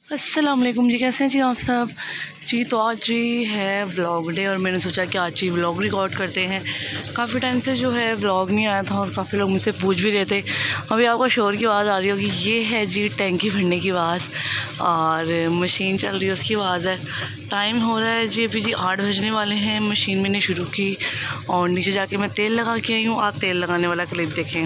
अस्सलाम वालेकुम जी, कैसे हैं जी आप सब जी। तो आज जी है व्लॉग डे और मैंने सोचा कि आज जी व्लॉग रिकॉर्ड करते हैं। काफ़ी टाइम से जो है व्लॉग नहीं आया था और काफ़ी लोग मुझसे पूछ भी रहे थे। अभी आपको शोर की आवाज़ आ रही होगी, ये है जी टैंकी भरने की आवाज़ और मशीन चल रही है उसकी आवाज़ है। टाइम हो रहा है जी अभी जी 8 बजने वाले हैं। मशीन मैंने शुरू की और नीचे जाके मैं तेल लगा के आई हूँ। आप तेल लगाने वाला क्लिप देखें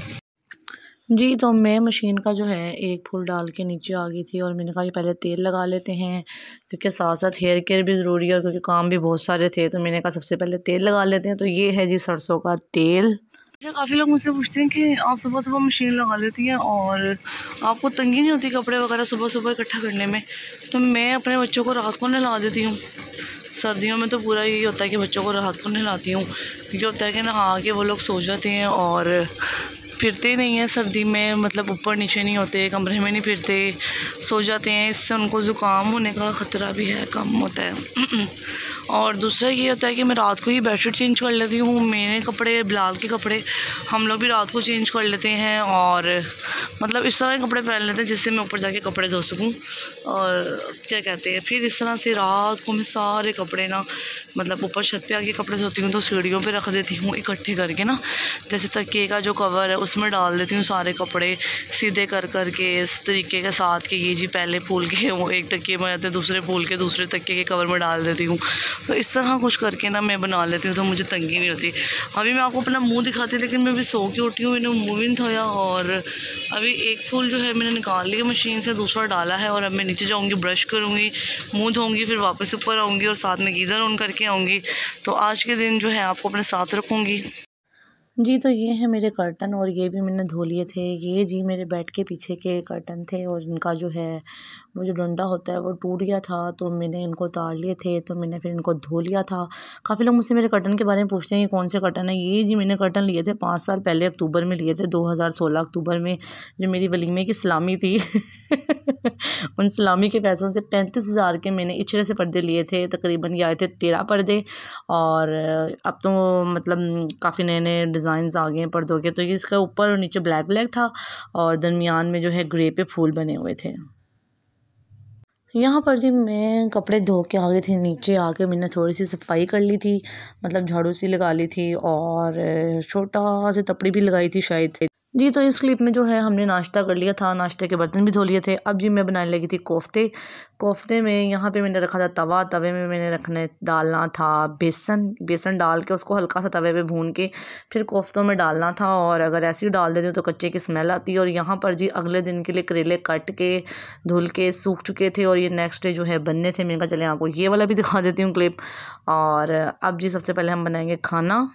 जी। तो मैं मशीन का जो है एक फुल डाल के नीचे आ गई थी और मैंने कहा कि पहले तेल लगा लेते हैं क्योंकि साथ साथ हेयर केयर भी ज़रूरी है और क्योंकि काम भी बहुत सारे थे तो मैंने कहा सबसे पहले तेल लगा लेते हैं। तो ये है जी सरसों का तेल। अच्छा, काफ़ी लोग मुझसे पूछते हैं कि आप सुबह सुबह मशीन लगा लेती हैं और आपको तंगी नहीं होती कपड़े वगैरह सुबह सुबह इकट्ठा करने में। तो मैं अपने बच्चों को रात को नहला देती हूँ। सर्दियों में तो पूरा यही होता है कि बच्चों को रात को नहलाती हूँ क्योंकि होता है कि नहा के वो लोग सो जाते हैं और फिरते नहीं हैं सर्दी में, मतलब ऊपर नीचे नहीं होते, कमरे में नहीं फिरते, सो जाते हैं। इससे उनको ज़ुकाम होने का ख़तरा भी है, कम होता है। और दूसरा ये होता है कि मैं रात को ही बेडशीट चेंज कर लेती हूँ। मेरे कपड़े, बिलाल के कपड़े हम लोग भी रात को चेंज कर लेते हैं और मतलब इस तरह के कपड़े पहन लेते हैं जिससे मैं ऊपर जाके कपड़े धो सकूँ। और क्या कहते हैं, फिर इस तरह से रात को मैं सारे कपड़े ना मतलब ऊपर छत पे आके कपड़े धोती हूँ तो सीढ़ियों पे रख देती हूँ इकट्ठे करके ना। जैसे तकिए का जो कवर है उसमें डाल देती हूँ सारे कपड़े सीधे कर के इस तरीके के साथ कि ये जी पहले फूल के वो एक तकिए में जाते हैं, दूसरे फूल के दूसरे तकिए के कवर में डाल देती हूँ। तो इस तरह कुछ करके ना मैं बना लेती हूँ तो मुझे तंगी नहीं होती। अभी मैं आपको अपना मुँह दिखाती लेकिन मैं अभी सो के उठी हूँ, मैंने मुँह भी नहीं धोया और अभी एक फूल जो है मैंने निकाल लिया मशीन से, दूसरा डाला है और अब मैं नीचे जाऊँगी, ब्रश करूँगी, मुँह धोऊँगी, फिर वापस ऊपर आऊँगी और साथ में गीज़र ऑन करके आऊँगी। तो आज के दिन जो है आपको अपने साथ रखूँगी जी। तो ये है मेरे कर्टन और ये भी मैंने धो लिए थे। ये जी मेरे बेड के पीछे के कर्टन थे और इनका जो है वो जो डंडा होता है वो टूट गया था तो मैंने इनको उतार लिए थे, तो मैंने फिर इनको धो लिया था। काफ़ी लोग मुझसे मेरे कर्टन के बारे में पूछते हैं ये कौन से कर्टन है। ये जी मैंने कर्टन लिए थे 5 साल पहले, अक्टूबर में लिए थे, 2016 अक्टूबर में, जो मेरी वलीमे की सलामी थी। उन सलामी के पैसों से 35,000 के मैंने इचरे से पर्दे लिए थे। तकरीबन ये आए थे 13 पर्दे और अब तो मतलब काफ़ी नए नए डिज़ाइंस आ गए हैं पर्दों के। तो ये इसका ऊपर और नीचे ब्लैक ब्लैक था और दरमियान में जो है ग्रे पे फूल बने हुए थे। यहाँ पर जी मैं कपड़े धो के आ गई थी, नीचे आके मैंने थोड़ी सी सफाई कर ली थी, मतलब झाड़ू सी लगा ली थी और छोटा सी तपड़ी भी लगाई थी शायद थे जी। तो इस क्लिप में जो है हमने नाश्ता कर लिया था, नाश्ते के बर्तन भी धो लिए थे। अब जी मैं बनाने लगी थी कोफ्ते। कोफ्ते में यहाँ पे मैंने रखा था तवा, तवे में मैंने डालना था बेसन डाल के उसको हल्का सा तवे पे भून के फिर कोफ्तों में डालना था और अगर ऐसे ही डाल देते तो कच्चे की स्मेल आती है। और यहाँ पर जी अगले दिन के लिए करेले कट के धुल के सूख चुके थे और ये नेक्स्ट डे जो है बनने थे। मैंने कहा चले आपको ये वाला भी दिखा देती हूँ क्लिप। और अब जी सबसे पहले हम बनाएंगे खाना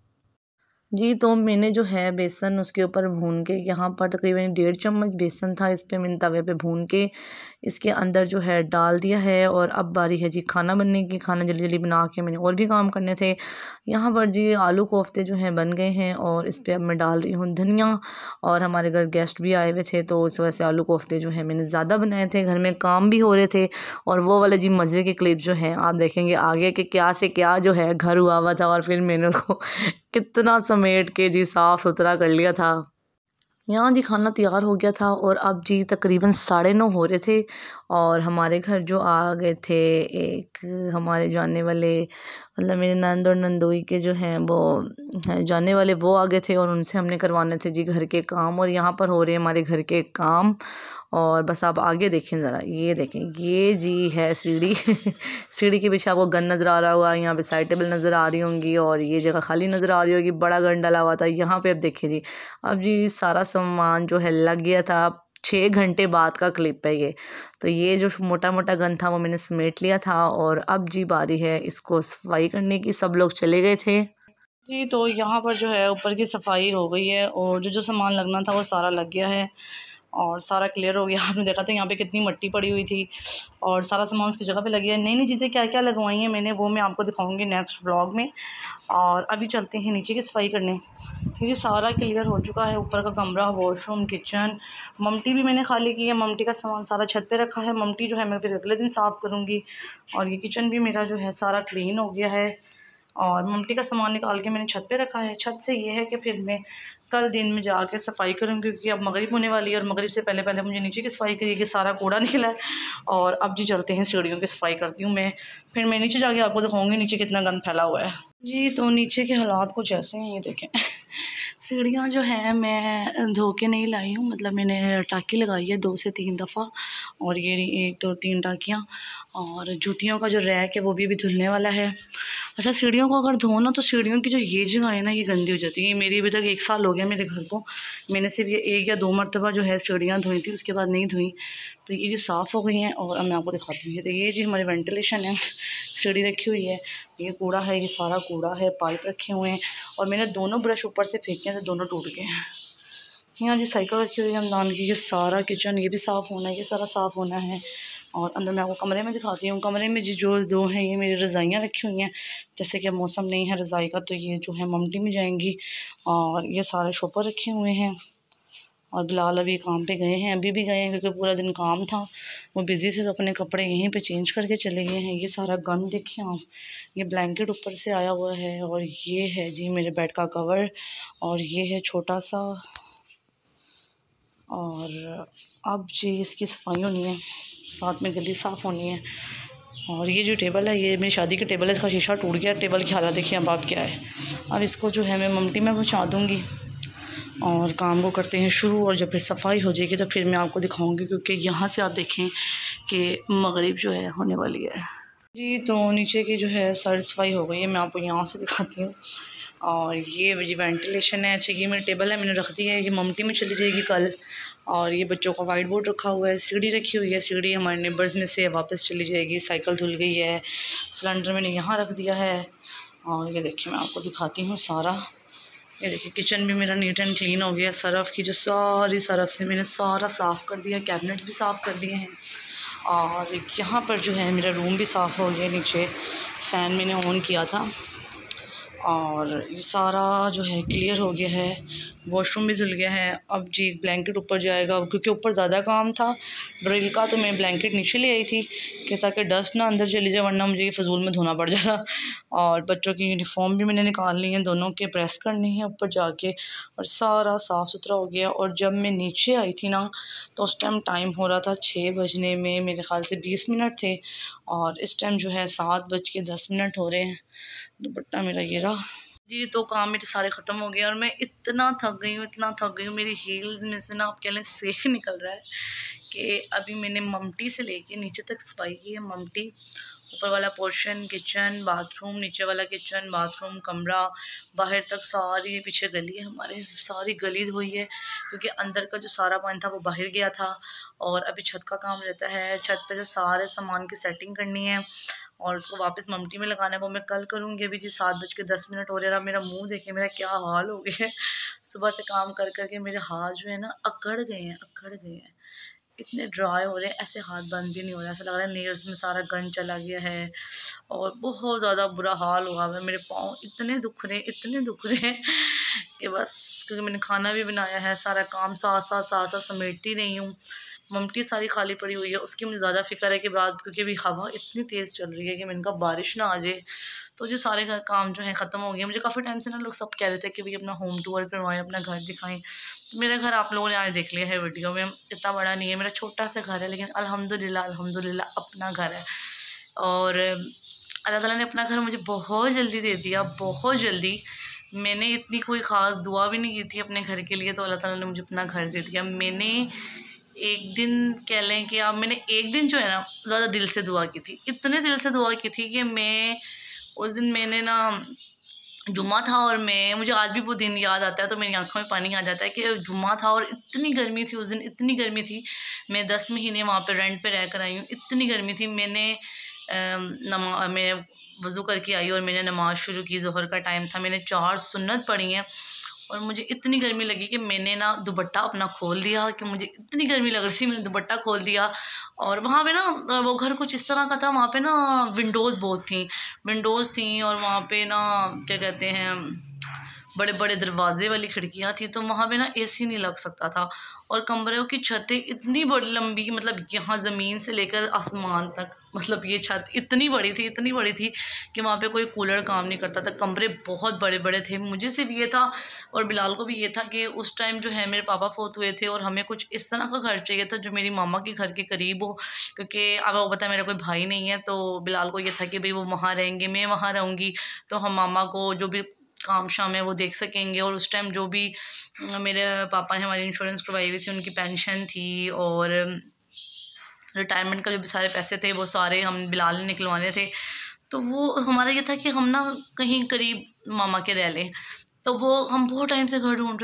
जी। तो मैंने जो है बेसन उसके ऊपर भून के, यहाँ पर तकरीबन 1.5 चम्मच बेसन था, इस पे मैंने तवे पे भून के इसके अंदर जो है डाल दिया है। और अब बारी है जी खाना बनने की। खाना जल्दी जल्दी बना के मैंने और भी काम करने थे। यहाँ पर जी आलू कोफ्ते जो हैं बन गए हैं और इस पर अब मैं डाल रही हूँ धनिया। और हमारे घर गेस्ट भी आए हुए थे तो इस वजह से आलू कोफ्ते जो है मैंने ज़्यादा बनाए थे, घर में काम भी हो रहे थे। और वो वाले जी मज़े के क्लिप जो हैं आप देखेंगे आगे के क्या से क्या जो है घर हुआ हुआ था और फिर मैंने उसको कितना समेट के जी साफ़ सुथरा कर लिया था। यहाँ जी खाना तैयार हो गया था और अब जी तकरीबन 9:30 हो रहे थे और हमारे घर जो आ गए थे एक हमारे जाने वाले, मतलब मेरे नंद और नंदोई के जो हैं वो हैं जाने वाले, वो आ गए थे और उनसे हमने करवाने थे जी घर के काम। और यहाँ पर हो रहे हैं हमारे घर के काम। और बस आप आगे देखें ज़रा, ये देखें, ये जी है सीढ़ी। सीढ़ी के पीछे आपको गन नज़र आ रहा होगा, यहाँ पे साइड टेबल नज़र आ रही होंगी और ये जगह खाली नज़र आ रही होगी, बड़ा गन डाला हुआ था यहाँ पे। अब देखिए जी, अब जी सारा सामान जो है लग गया था। 6 घंटे बाद का क्लिप है ये। तो ये जो मोटा मोटा गन था वो मैंने समेट लिया था और अब जी बारी है इसको सफाई करने की। सब लोग चले गए थे जी। तो यहाँ पर जो है ऊपर की सफाई हो गई है और जो जो सामान लगना था वो सारा लग गया है और सारा क्लियर हो गया। आपने देखा था यहाँ पे कितनी मिट्टी पड़ी हुई थी और सारा सामान उसकी जगह पे लगी है। नई नई चीज़ें क्या क्या लगवाई हैं मैंने वो मैं आपको दिखाऊंगी नेक्स्ट व्लॉग में। और अभी चलते हैं नीचे की सफाई करने। ये सारा क्लियर हो चुका है, ऊपर का कमरा, वॉशरूम, किचन, ममटी भी मैंने खाली की है। ममटी का सामान सारा छत पे रखा है। ममटी जो है मैं फिर अगले दिन साफ़ करूँगी। और ये किचन भी मेरा जो है सारा क्लीन हो गया है और ममटी का सामान निकाल के मैंने छत पे रखा है। छत से ये है कि फिर मैं कल दिन में जाके सफाई करूँ, क्योंकि अब मगरिब होने वाली है और मगरिब से पहले पहले मुझे नीचे की सफाई करिए कि सारा कूड़ा निकला है। और अब जी चलते हैं सीढ़ियों की सफाई करती हूँ मैं, फिर मैं नीचे जाके आपको दिखाऊँगी नीचे कितना गंद फैला हुआ है जी। तो नीचे के हालात कुछ ऐसे हैं, ये देखें। सीढ़ियाँ जो है मैं धो के नहीं लाई हूँ, मतलब मैंने टाँकी लगाई है 2 से 3 दफ़ा, और ये 1 2 3 टाँकियाँ। और जूतियों का जो रैक है वो भी धुलने वाला है। अच्छा, सीढ़ियों को अगर धो ना तो सीढ़ियों की जो ये जगह है ना ये गंदी हो जाती है। मेरी अभी तक 1 साल हो गया मेरे घर को, मैंने सिर्फ ये 1 या 2 मरतबा जो है सीढ़ियाँ धोई थी, उसके बाद नहीं धोई। तो ये भी साफ़ हो गई हैं और अब मैं आपको दिखाती हूँ। तो ये जी हमारी वेंटिलेशन है, सीढ़ी रखी हुई है, ये कूड़ा है, ये सारा कूड़ा है, पाइप रखे हुए हैं और मैंने दोनों ब्रश ऊपर से फेंके हैं तो दोनों टूट गए हैं। यहाँ जी साइकिल रखी हुई है हमदान की, ये सारा किचन ये भी साफ़ होना है, ये सारा साफ़ होना है। और अंदर मैं आपको कमरे में दिखाती हूँ। कमरे में जी जो 2 हैं ये मेरी रज़ाइयाँ रखी हुई हैं, जैसे कि मौसम नहीं है रज़ाई का तो ये जो है ममटी में जाएंगी। और ये सारे शोपर रखे हुए हैं और बिलाल अभी काम पे गए हैं, अभी भी गए हैं क्योंकि पूरा दिन काम था, वो बिज़ी थे तो अपने कपड़े यहीं पे चेंज करके चले गए हैं। ये सारा गंद देखिए आप, ये ब्लैंकेट ऊपर से आया हुआ है और ये है जी मेरे बेड का कवर और ये है छोटा सा। और अब जी इसकी सफाई होनी है, साथ में गली साफ़ होनी है। और ये जो टेबल है ये मेरी शादी की टेबल है, इसका शीशा टूट गया। टेबल की हालत देखिए अब आप क्या है। अब इसको जो है मैं ममटी में पहुँचा दूँगी और काम को करते हैं शुरू। और जब फिर सफाई हो जाएगी तो फिर मैं आपको दिखाऊंगी, क्योंकि यहाँ से आप देखें कि मगरिब जो है होने वाली है जी। तो नीचे की जो है सारी सफाई हो गई है, मैं आपको यहाँ से दिखाती हूँ। और ये जी वेंटिलेशन है। अच्छा, ये मेरी टेबल है मैंने रख दी है, ये ममटी में चली जाएगी कल। और ये बच्चों का वाइट बोर्ड रखा हुआ है, सीढ़ी रखी हुई है, सीढ़ी हमारे नेबर्स में से वापस चली जाएगी। साइकिल धुल गई है, सिलेंडर मैंने यहाँ रख दिया है। और ये देखिए मैं आपको दिखाती हूँ सारा, ये देखिए किचन भी मेरा नीट एंड क्लीन हो गया। सरफ़ की जो सारी सरफ़ से मैंने सारा साफ़ कर दिया, कैबिनेट्स भी साफ़ कर दिए हैं। और यहाँ पर जो है मेरा रूम भी साफ़ हो गया, नीचे फ़ैन मैंने ऑन किया था और ये सारा जो है क्लियर हो गया है। वॉशरूम भी धुल गया है। अब जी ब्लैंकेट ऊपर जाएगा क्योंकि ऊपर ज़्यादा काम था ड्रिल का, तो मैं ब्लैंकेट नीचे ले आई थी कि ताकि डस्ट ना अंदर चली जाए, वरना मुझे ये फजूल में धोना पड़ जाता। और बच्चों की यूनिफॉर्म भी मैंने निकाल ली है, दोनों के प्रेस करनी है ऊपर जाके, और सारा साफ़ सुथरा हो गया। और जब मैं नीचे आई थी ना तो उस टाइम टाइम हो रहा था 6 बजने में मेरे ख़्याल से 20 मिनट थे, और इस टाइम जो है 7:10 हो रहे हैं। दुपट्टा मेरा ये रहा जी। तो काम मेरे सारे ख़त्म हो गए और मैं इतना थक गई हूँ, इतना थक गई हूँ, मेरी हील्स में से ना आप कह लें सेक निकल रहा है कि अभी मैंने ममटी से लेके नीचे तक सफाई की है। ममटी, ऊपर वाला पोर्शन, किचन, बाथरूम, नीचे वाला किचन, बाथरूम, कमरा, बाहर तक सारी, पीछे गली है हमारे, सारी गली धोई है क्योंकि अंदर का जो सारा पानी था वो बाहर गया था। और अभी छत का काम रहता है, छत पे से सारे सामान की सेटिंग करनी है और उसको वापस ममटी में लगाना है, वो मैं कल करूँगी। अभी जी 7:10 हो रहा है। मेरा मुंह देखिए मेरा क्या हाल हो गया है, सुबह से काम कर करके मेरे हाथ जो है ना अकड़ गए हैं, इतने ड्राई हो रहे हैं, ऐसे हाथ बंद भी नहीं हो रहा, ऐसा लग रहा है नेल्स में सारा गंद चला गया है और बहुत ज़्यादा बुरा हाल हुआ है। मेरे पाँव इतने दुख रहे हैं कि बस, क्योंकि मैंने खाना भी बनाया है, सारा काम साथ समेटती रही हूँ। ममटी सारी खाली पड़ी हुई है, उसकी मुझे ज़्यादा फ़िक्र है कि रात, क्योंकि अभी हवा इतनी तेज़ चल रही है कि मैंने कहा बारिश ना आ जाए। तो जो सारे घर काम जो है ख़त्म हो गया। मुझे काफ़ी टाइम से ना लोग सब कह रहे थे कि भाई अपना होम टूर करवाएं, अपना घर दिखाएं। तो मेरा घर आप लोगों ने आज देख लिया है वीडियो में, इतना बड़ा नहीं है, मेरा छोटा सा घर है, लेकिन अल्हम्दुलिल्लाह अपना घर है। और अल्लाह ताला ने अपना घर मुझे बहुत जल्दी दे दिया, बहुत जल्दी। मैंने इतनी कोई ख़ास दुआ भी नहीं की थी अपने घर के लिए, तो अल्लाह ताला ने मुझे अपना घर दे दिया। मैंने एक दिन कह लें कि अब मैंने एक दिन जो है ना ज़्यादा दिल से दुआ की थी, इतने दिल से दुआ की थी कि मैं उस दिन मैंने ना जुम्मा था और मुझे आज भी वो दिन याद आता है तो मेरी आंखों में पानी आ जाता है कि जुम्मा था और इतनी गर्मी थी उस दिन, इतनी गर्मी थी। मैं 10 महीने वहाँ पे रेंट पे रह कर आई हूँ, इतनी गर्मी थी। मैं वज़ू करके आई और मैंने नमाज़ शुरू की, ज़ोहर का टाइम था, मैंने 4 सुन्नत पढ़ी हैं और मुझे इतनी गर्मी लगी कि मैंने ना दुपट्टा अपना खोल दिया, कि मुझे इतनी गर्मी लग रही थी, मैंने दुपट्टा खोल दिया। और वहाँ पे ना वो घर कुछ इस तरह का था, वहाँ पे ना विंडोज़ थी और वहाँ पे ना क्या कहते हैं, बड़े बड़े दरवाजे वाली खिड़कियाँ थी, तो वहाँ पे ना AC नहीं लग सकता था। और कमरों की छतें इतनी बड़ी लंबी, मतलब यहाँ ज़मीन से लेकर आसमान तक, मतलब ये छत इतनी बड़ी थी कि वहाँ पे कोई कूलर काम नहीं करता था। कमरे बहुत बड़े बड़े थे। मुझे सिर्फ ये था और बिलाल को भी ये था कि उस टाइम जो है मेरे पापा फोत हुए थे और हमें कुछ इस तरह का घर चाहिए था जो मेरी मामा के घर के करीब हो, क्योंकि अब वो पता है मेरा कोई भाई नहीं है, तो बिलाल को ये था कि भाई वो वहाँ रहेंगे, मैं वहाँ रहूँगी, तो हम मामा को जो भी काम शाम है वो देख सकेंगे। और उस टाइम जो भी मेरे पापा ने हमारी इंश्योरेंस करवाई हुई थी, उनकी पेंशन थी और रिटायरमेंट का जो भी सारे पैसे थे वो सारे हम बिलाल ने निकलवाने थे। तो वो हमारा ये था कि हम ना कहीं करीब मामा के रह लें। तो वो हम बहुत टाइम से घर ढूंढ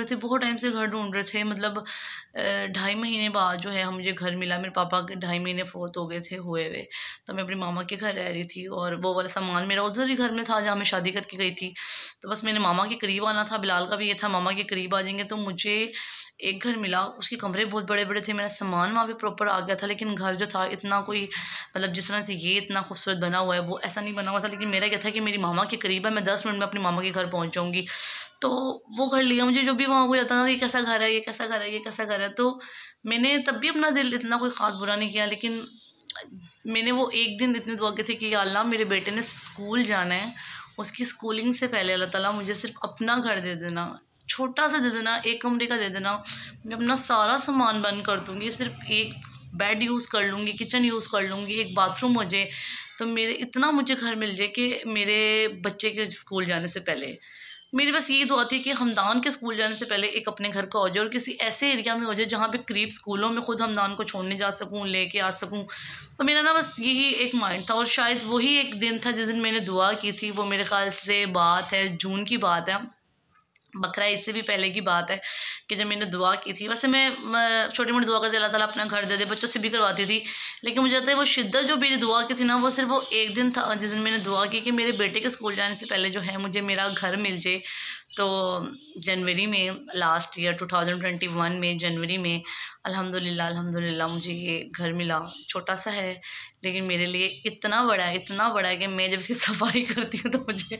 रहे थे, मतलब 2.5 महीने बाद जो है हम मुझे घर मिला। मेरे पापा के 2.5 महीने फोत हो गए थे हुए हुए, तो मैं अपनी मामा के घर रह रही थी और वो वाला सामान मेरा उधर ही घर में था जहाँ मैं शादी करके गई थी। तो बस मैंने मामा के करीब आना था, बिलाल का भी ये था मामा के करीब आ जाएंगे। तो मुझे एक घर मिला, उसके कमरे बहुत बड़े बड़े थे, मेरा सामान वहाँ पे प्रॉपर आ गया था, लेकिन घर जो था इतना कोई, मतलब जिस तरह से ये इतना खूबसूरत बना हुआ है वो ऐसा नहीं बना हुआ था। लेकिन मेरा क्या था कि मेरी मामा के करीब है, मैं 10 मिनट में अपनी मामा के घर पहुँच जाऊँगी। तो वो घर लिया मुझे। जो भी वहाँ हो जाता था ये कैसा घर है, ये कैसा घर है, ये कैसा घर है, तो मैंने तब भी अपना दिल इतना कोई ख़ास बुरा नहीं किया। लेकिन मैंने वो एक दिन इतनी दुआ की थी कि या अल्लाह मेरे बेटे ने स्कूल जाना है, उसकी स्कूलिंग से पहले अल्लाह ताला मुझे सिर्फ अपना घर दे देना, छोटा सा दे देना, 1 कमरे का दे देना। मैं अपना सारा सामान बंद कर दूँगी, सिर्फ एक बेड यूज़ कर लूँगी, किचन यूज़ कर लूँगी, एक बाथरूम हो जाए, तो मेरे इतना मुझे घर मिल जाए कि मेरे बच्चे के स्कूल जाने से पहले मेरी बस यही दुआ थी कि हमदान के स्कूल जाने से पहले एक अपने घर का हो जाए और किसी ऐसे एरिया में हो जाए जहाँ पे करीब स्कूलों में खुद हमदान को छोड़ने जा सकूँ, लेके आ सकूँ। तो मेरा ना बस यही एक माइंड था और शायद वही एक दिन था जिस दिन मैंने दुआ की थी। वो मेरे ख्याल से बात है जून की बात है, बकरा इससे भी पहले की बात है कि जब मैंने दुआ की थी। वैसे मैं छोटी मोटी दुआ करती अल्लाह ताला अपना घर दे दे, बच्चों से भी करवाती थी, लेकिन मुझे लगता है वो शिद्दत जो मेरी दुआ की थी ना, वो सिर्फ वो एक दिन था जिस दिन मैंने दुआ की कि मेरे बेटे के स्कूल जाने से पहले जो है मुझे मेरा घर मिल जाए। तो जनवरी में, लास्ट ईयर 2021 में जनवरी में अल्हम्दुलिल्लाह मुझे ये घर मिला। छोटा सा है लेकिन मेरे लिए इतना बड़ा है कि मैं जब इसकी सफाई करती हूँ तो मुझे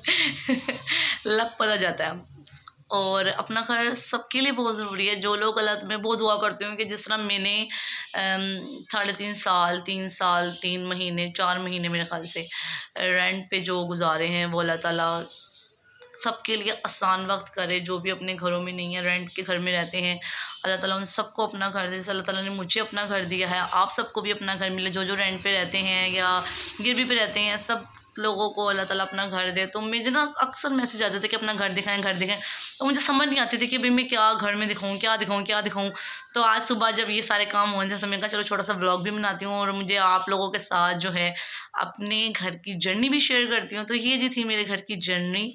लग पता जाता है। और अपना घर सबके लिए बहुत ज़रूरी है। जो लोग गलत, मैं बहुत दुआ करती हूँ कि जिस तरह मैंने 3.5 साल 3 महीने 4 महीने मेरे ख्याल से रेंट पे जो गुजारे हैं, वो अल्लाह ताला सबके लिए आसान वक्त करे। जो भी अपने घरों में नहीं है, रेंट के घर में रहते हैं, अल्लाह ताला उन सबको अपना घर दे। जैसे अल्लाह ताला ने मुझे अपना घर दिया है, आप सबको भी अपना घर मिले। जो रेंट पे रहते हैं या गिरवी पे रहते हैं, सब लोगों को अल्लाह ताला अपना घर दे। तो मुझे ना अक्सर मैसेज आते थे कि अपना घर दिखाएं। तो मुझे समझ नहीं आती थी कि भाई मैं क्या घर में दिखाऊं, क्या दिखाऊं। तो आज सुबह जब ये सारे काम हो रहे थे, मैं कहा चलो छोटा सा व्लॉग भी बनाती हूँ और मुझे आप लोगों के साथ जो है अपने घर की जर्नी भी शेयर करती हूँ। तो ये जी थी मेरे घर की जर्नी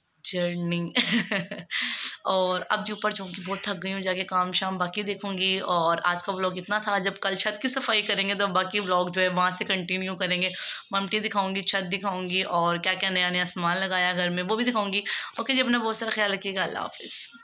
और अब जो ऊपर जाऊँगी, बहुत थक गई हूँ, जाके काम शाम बाकी देखूँगी। और आज का व्लॉग इतना था। जब कल छत की सफाई करेंगे तो बाकी व्लॉग जो है वहाँ से कंटिन्यू करेंगे। ममटी दिखाऊँगी, छत दिखाऊँगी और क्या क्या नया नया सामान लगाया घर में वो भी दिखाऊँगी। ओके जी, अपना बहुत सारा ख्याल रखिएगा। अल्लाह हाफिज़।